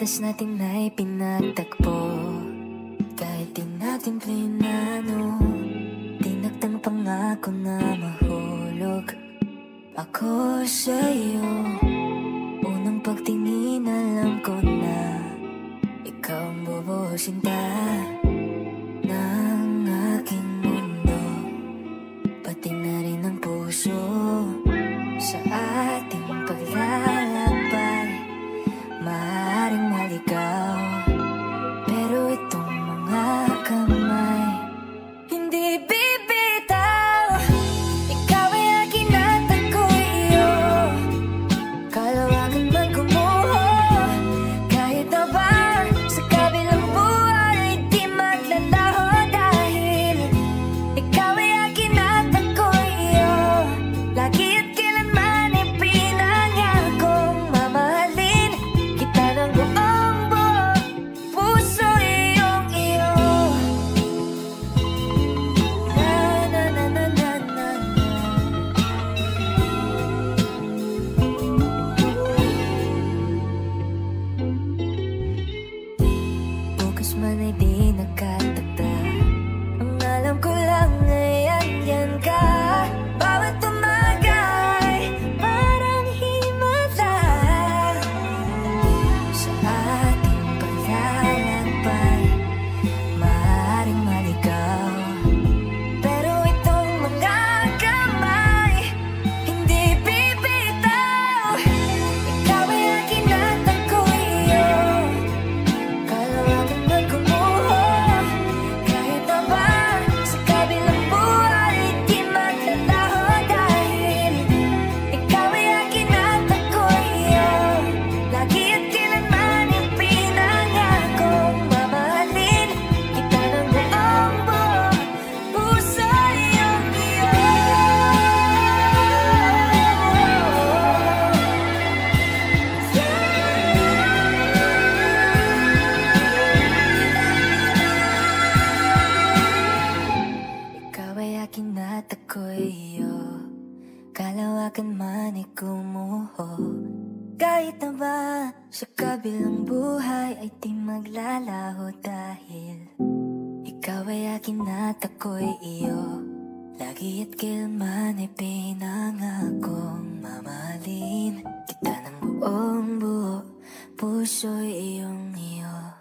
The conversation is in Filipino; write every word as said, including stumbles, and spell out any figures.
oras natin ay pinagtagpo. Kahit di natin plinano, tinagtang pangako na mahulog ako sa'yo. Unang pagtingin alam ko na ikaw ang bubusinta ng aking mundo, pati na rin ang puso. Sa ating paglalakbay maaaring maligaw, pero itong mga kamay hindi bibitaw. Ikaw ay akin at ako'y iyo, kalawakan man kumuho. Kahit na ba sa kabilang buhay di maglalaho, dahil ikaw ay akin at ako'y iyo. Lagi at kailanman ay pinangakong mamahalin kita ng buong buo, puso iyong iyo. Na na na na na na na. Bukas man ay di nakatakda, ang alam ko lang ay andyan ka. Bawat tumagay parang himala sa ating paglalakbay maaaring maligaw, pero itong mga kamay hindi bibitaw. Ikaw ay akin at ako'y iyo, kalawakan man kumuho. Kahit na ba sa kabilang buhay di maglalaho, dahil ikaw ay akin at ako'y iyo. Lagi at kailanman ay pinangakong mamahalin kita ng buong buo, puso iyong iyo. Ikaw ay akin at ako'y iyo, kalawakan man ay kumuho. Kahit na ba sa kabilang buhay ay di maglalaho, dahil ikaw ay akin at ako'y iyo. Lagi at kailanman ay pinangakong mamahalin kita ng buong buo, puso iyong iyo.